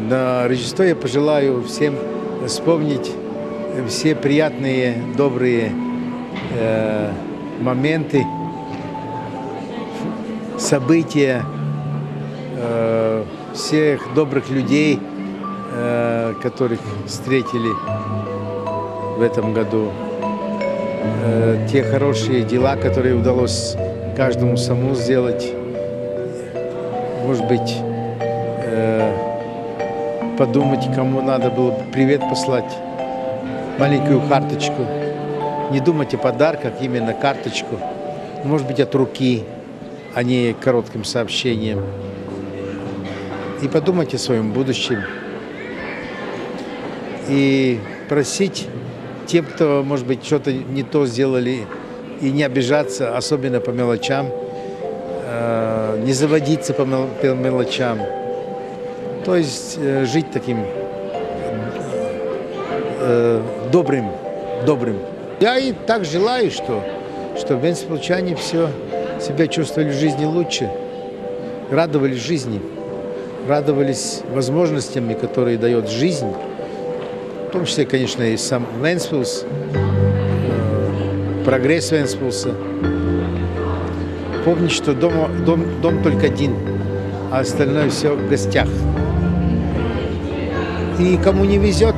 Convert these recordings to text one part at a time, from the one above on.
На Рождество я пожелаю всем вспомнить все приятные, добрые моменты, события, всех добрых людей, которых встретили в этом году, те хорошие дела, которые удалось каждому самому сделать, может быть, подумать, кому надо было привет послать, маленькую карточку. Не думать о подарках, именно карточку. Может быть, от руки, а не коротким сообщением. И подумать о своем будущем. И просить тем, кто, может быть, что-то не то сделали, и не обижаться, особенно по мелочам, не заводиться по мелочам. То есть жить таким добрым. Я и так желаю, что венспилчане все себя чувствовали в жизни лучше, радовались жизни, радовались возможностями, которые дает жизнь, в том числе, конечно, и сам Вентспилс, прогресс Вентспилса. Помнить, что дом только один, а остальное все в гостях. И кому не везет,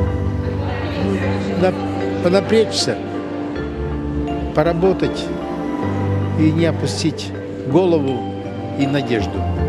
понапрячься, поработать и не опустить голову и надежду.